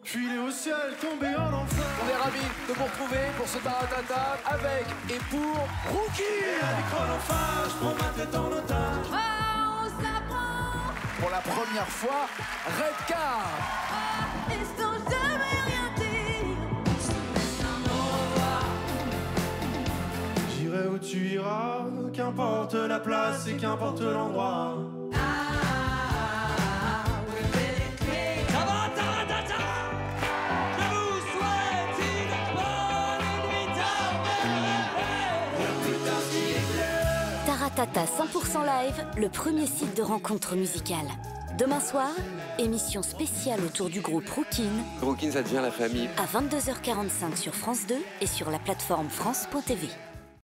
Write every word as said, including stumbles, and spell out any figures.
Filer au ciel, tomber en enfer. On est ravis de vous retrouver pour ce Taratata avec et pour Rookie. Et avec chronophage, prends ma tête en otage. Oh, on s'apprend. Pour la première fois, Redcar. Ah, et sans jamais rien dire. J'irai où tu iras, qu'importe la place et qu'importe l'endroit. Taratata cent pour cent live, le premier site de rencontre musicale. Demain soir, émission spéciale autour du groupe Rookin. Rookin, ça devient la famille. À vingt-deux heures quarante-cinq sur France deux et sur la plateforme France point T V.